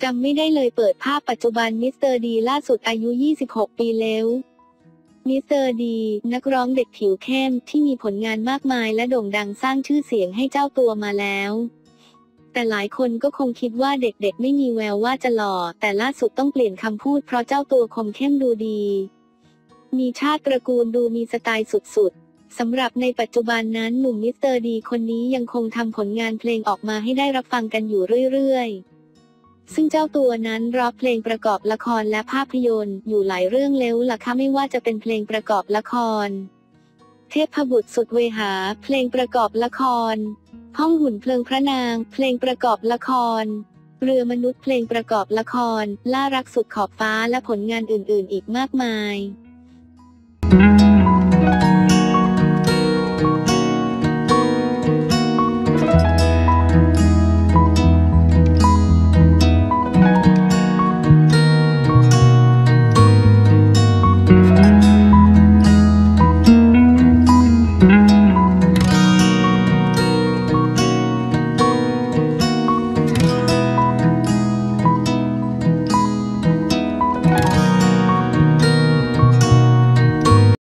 ำไม่ได้เลยเปิดภาพปัจจุบันมิสเตอร์ดีล่าสุดอายุ 26 ปีแล้วมิสเตอร์ดีนักร้องเด็กผิวเข้มที่มีผลงานมากมายและโด่งดังสร้างชื่อเสียงให้เจ้าตัวมาแล้วแต่หลายคนก็คงคิดว่าเด็กๆไม่มีแววว่าจะหล่อแต่ล่าสุดต้องเปลี่ยนคำพูดเพราะเจ้าตัวคมเข้มดูดีมีชาติตระกูลดูมีสไตล์สุดๆสำหรับในปัจจุบันนั้นหนุ่มมิสเตอร์ดีคนนี้ยังคงทำผลงานเพลงออกมาให้ได้รับฟังกันอยู่เรื่อยๆซึ่งเจ้าตัวนั้นร้องเพลงประกอบละครและภาพยนตร์อยู่หลายเรื่องแล้วล่ะค่ะไม่ว่าจะเป็นเพลงประกอบละครเทพบุตรสุดเวหาเพลงประกอบละครห้องหุ่นเพลิงพระนางเพลงประกอบละครเรือมนุษย์เพลงประกอบละครล่ารักสุดขอบฟ้าและผลงานอื่นๆอีกมากมาย